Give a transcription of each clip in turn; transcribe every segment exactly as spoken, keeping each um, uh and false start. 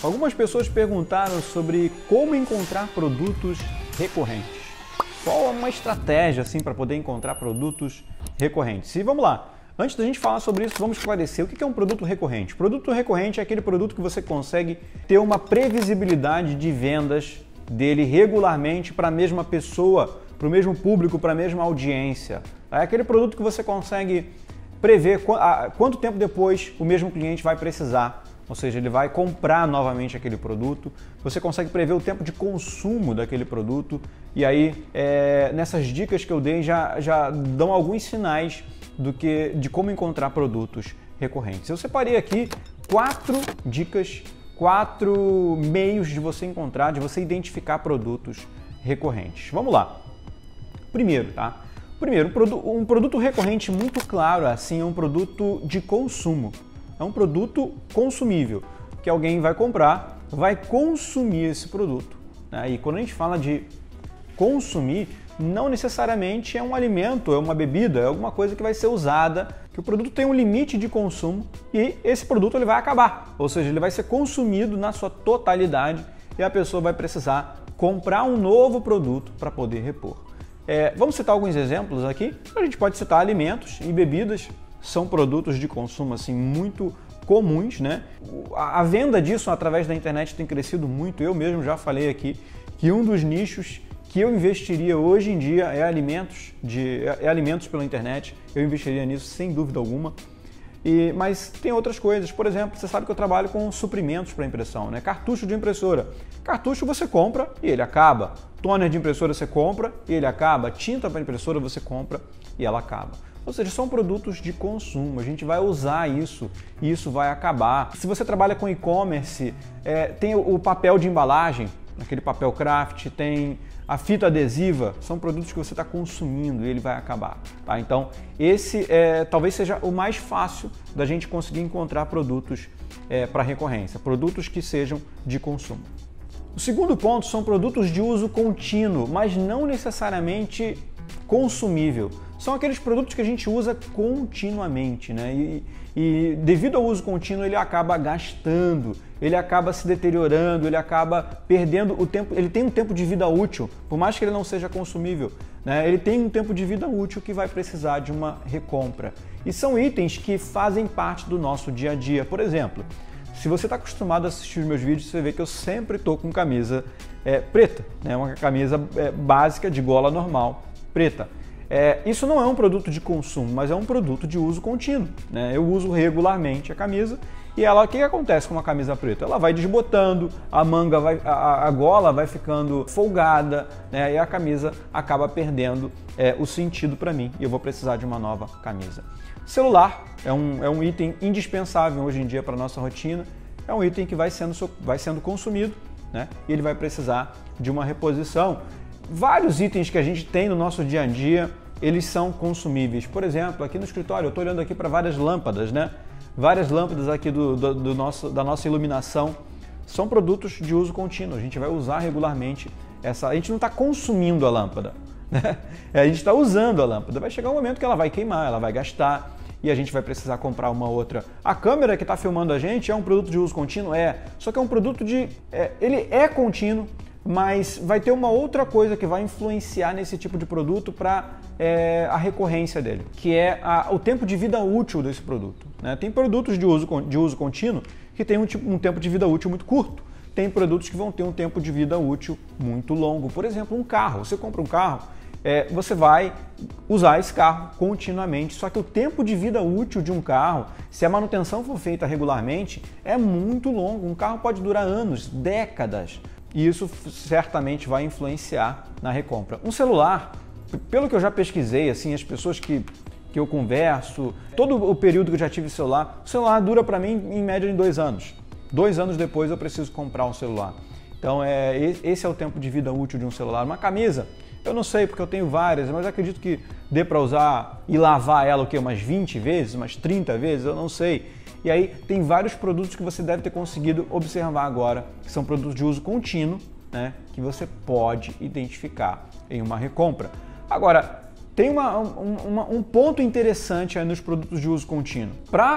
Algumas pessoas perguntaram sobre como encontrar produtos recorrentes. Qual é uma estratégia assim para poder encontrar produtos recorrentes? E vamos lá. Antes da gente falar sobre isso, vamos esclarecer o que é um produto recorrente. Produto recorrente é aquele produto que você consegue ter uma previsibilidade de vendas dele regularmente para a mesma pessoa, para o mesmo público, para a mesma audiência. É aquele produto que você consegue prever quanto tempo depois o mesmo cliente vai precisar. Ou seja, ele vai comprar novamente aquele produto, você consegue prever o tempo de consumo daquele produto e aí é, nessas dicas que eu dei já, já dão alguns sinais do que, de como encontrar produtos recorrentes. Eu separei aqui quatro dicas, quatro meios de você encontrar, de você identificar produtos recorrentes. Vamos lá. Primeiro, tá? Primeiro, um produto recorrente muito claro assim é um produto de consumo. É um produto consumível, que alguém vai comprar, vai consumir esse produto. Né? E quando a gente fala de consumir, não necessariamente é um alimento, é uma bebida, é alguma coisa que vai ser usada, que o produto tem um limite de consumo e esse produto ele vai acabar. Ou seja, ele vai ser consumido na sua totalidade e a pessoa vai precisar comprar um novo produto para poder repor. É, vamos citar alguns exemplos aqui. A gente pode citar alimentos e bebidas. São produtos de consumo assim muito comuns, né? A venda disso através da internet tem crescido muito. Eu mesmo já falei aqui que um dos nichos que eu investiria hoje em dia é alimentos, de, é alimentos pela internet. Eu investiria nisso sem dúvida alguma. E, mas tem outras coisas. Por exemplo, você sabe que eu trabalho com suprimentos para impressão, né? Cartucho de impressora. Cartucho você compra e ele acaba. Toner de impressora você compra e ele acaba. Tinta para impressora você compra e ela acaba. Ou seja, são produtos de consumo, a gente vai usar isso e isso vai acabar. Se você trabalha com e-commerce, é, tem o papel de embalagem, aquele papel craft, tem a fita adesiva, são produtos que você está consumindo e ele vai acabar. Tá? Então, esse é, talvez seja o mais fácil da gente conseguir encontrar produtos é, para recorrência, produtos que sejam de consumo. O segundo ponto são produtos de uso contínuo, mas não necessariamente consumível. São aqueles produtos que a gente usa continuamente, né? E, e devido ao uso contínuo ele acaba gastando, ele acaba se deteriorando, ele acaba perdendo o tempo, ele tem um tempo de vida útil, por mais que ele não seja consumível, né? Ele tem um tempo de vida útil que vai precisar de uma recompra. E são itens que fazem parte do nosso dia a dia. Por exemplo, se você está acostumado a assistir os meus vídeos, você vê que eu sempre estou com camisa é, preta, né? Uma camisa é, básica de gola normal, preta. É, isso não é um produto de consumo, mas é um produto de uso contínuo. Né? Eu uso regularmente a camisa e ela, o que acontece com uma camisa preta? Ela vai desbotando, a manga, vai, a, a gola vai ficando folgada, né? E a camisa acaba perdendo é, o sentido para mim e eu vou precisar de uma nova camisa. Celular é um, é um item indispensável hoje em dia para a nossa rotina, é um item que vai sendo, vai sendo consumido, né? E ele vai precisar de uma reposição. Vários itens que a gente tem no nosso dia a dia, eles são consumíveis. Por exemplo, aqui no escritório, eu estou olhando aqui para várias lâmpadas, né? Várias lâmpadas aqui do, do, do nosso, da nossa iluminação. São produtos de uso contínuo, a gente vai usar regularmente essa... A gente não está consumindo a lâmpada, né? A gente está usando a lâmpada. Vai chegar um momento que ela vai queimar, ela vai gastar e a gente vai precisar comprar uma outra. A câmera que está filmando a gente é um produto de uso contínuo? É. Só que é um produto de... É, ele é contínuo, mas vai ter uma outra coisa que vai influenciar nesse tipo de produto para é, a recorrência dele, que é a, o tempo de vida útil desse produto. Né? Tem produtos de uso, de uso contínuo que tem um, tipo, um tempo de vida útil muito curto. Tem produtos que vão ter um tempo de vida útil muito longo. Por exemplo, um carro. Você compra um carro, é, você vai usar esse carro continuamente, só que o tempo de vida útil de um carro, se a manutenção for feita regularmente, é muito longo. Um carro pode durar anos, décadas. E isso certamente vai influenciar na recompra. Um celular, pelo que eu já pesquisei, assim, as pessoas que, que eu converso, todo o período que eu já tive celular, o celular dura para mim em média em dois anos. Dois anos depois eu preciso comprar um celular. Então é, esse é o tempo de vida útil de um celular. Uma camisa, eu não sei porque eu tenho várias, mas eu acredito que dê para usar e lavar ela o quê? Umas vinte vezes, umas trinta vezes, eu não sei. E aí tem vários produtos que você deve ter conseguido observar agora, que são produtos de uso contínuo, né, que você pode identificar em uma recompra. Agora, tem uma, uma, um ponto interessante aí nos produtos de uso contínuo. Para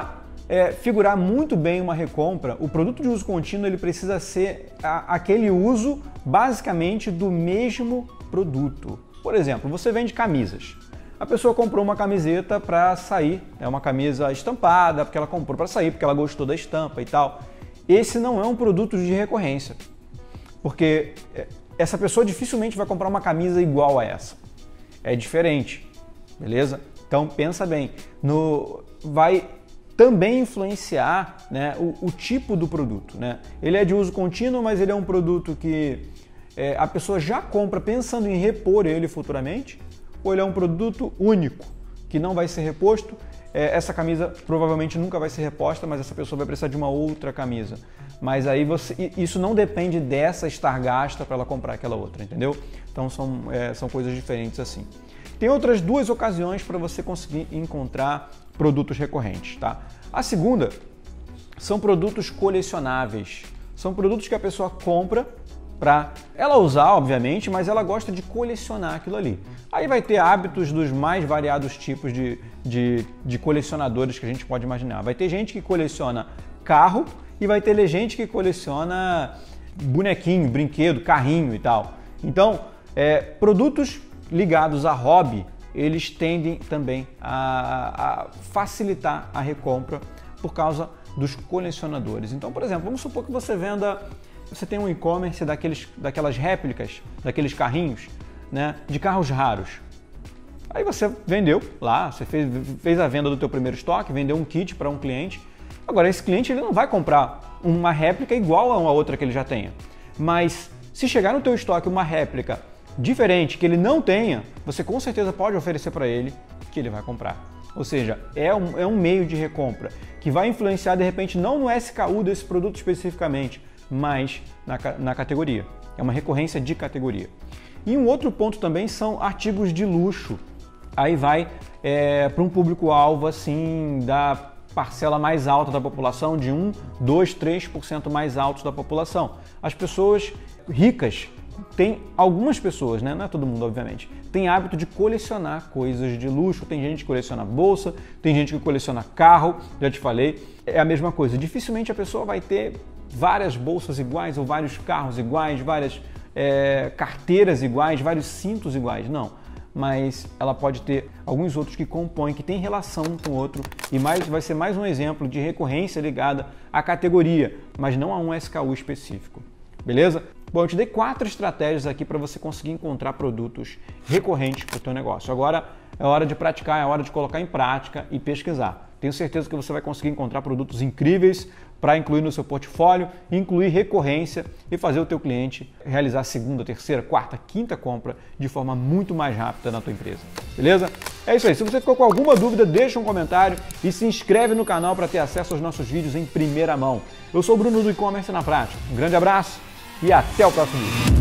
é, figurar muito bem uma recompra, o produto de uso contínuo ele precisa ser a, aquele uso basicamente do mesmo produto. Por exemplo, você vende camisas. A pessoa comprou uma camiseta para sair, é uma camisa estampada, porque ela comprou para sair, porque ela gostou da estampa e tal. Esse não é um produto de recorrência, porque essa pessoa dificilmente vai comprar uma camisa igual a essa. É diferente, beleza? Então pensa bem, no, vai também influenciar, né, o, o tipo do produto, né? Ele é de uso contínuo, mas ele é um produto que é, a pessoa já compra pensando em repor ele futuramente, ou ele é um produto único, que não vai ser reposto. É, essa camisa provavelmente nunca vai ser reposta, mas essa pessoa vai precisar de uma outra camisa. Mas aí você, isso não depende dessa estar gasta para ela comprar aquela outra, entendeu? Então são, é, são coisas diferentes assim. Tem outras duas ocasiões para você conseguir encontrar produtos recorrentes, tá? A segunda são produtos colecionáveis. São produtos que a pessoa compra para ela usar, obviamente, mas ela gosta de colecionar aquilo ali. Aí vai ter hábitos dos mais variados tipos de, de, de colecionadores que a gente pode imaginar. Vai ter gente que coleciona carro e vai ter gente que coleciona bonequinho, brinquedo, carrinho e tal. Então, é, produtos ligados a hobby, eles tendem também a, a facilitar a recompra por causa dos colecionadores. Então, por exemplo, vamos supor que você venda, você tem um e-commerce daqueles, daquelas réplicas, daqueles carrinhos, né, de carros raros. Aí você vendeu lá, você fez, fez a venda do teu primeiro estoque, vendeu um kit para um cliente. Agora, esse cliente ele não vai comprar uma réplica igual a uma outra que ele já tenha. Mas se chegar no teu estoque uma réplica diferente que ele não tenha, você com certeza pode oferecer para ele que ele vai comprar. Ou seja, é um, é um meio de recompra que vai influenciar de repente não no S K U desse produto especificamente, mas na, na categoria. É uma recorrência de categoria. E um outro ponto também são artigos de luxo. Aí vai é, para um público-alvo assim da parcela mais alta da população, de um, dois, três por cento mais altos da população. As pessoas ricas, tem algumas pessoas, né? Não é todo mundo, obviamente, tem hábito de colecionar coisas de luxo. Tem gente que coleciona bolsa, tem gente que coleciona carro, já te falei, é a mesma coisa. Dificilmente a pessoa vai ter várias bolsas iguais ou vários carros iguais, várias é, carteiras iguais, vários cintos iguais, não. Mas ela pode ter alguns outros que compõem, que tem relação um com o outro, e mais, vai ser mais um exemplo de recorrência ligada à categoria, mas não a um S K U específico. Beleza? Bom, eu te dei quatro estratégias aqui para você conseguir encontrar produtos recorrentes para o teu negócio. Agora é hora de praticar, é hora de colocar em prática e pesquisar. Tenho certeza que você vai conseguir encontrar produtos incríveis para incluir no seu portfólio, incluir recorrência e fazer o teu cliente realizar a segunda, terceira, quarta, quinta compra de forma muito mais rápida na tua empresa. Beleza? É isso aí. Se você ficou com alguma dúvida, deixa um comentário e se inscreve no canal para ter acesso aos nossos vídeos em primeira mão. Eu sou o Bruno do E-Commerce na Prática. Um grande abraço e até o próximo vídeo.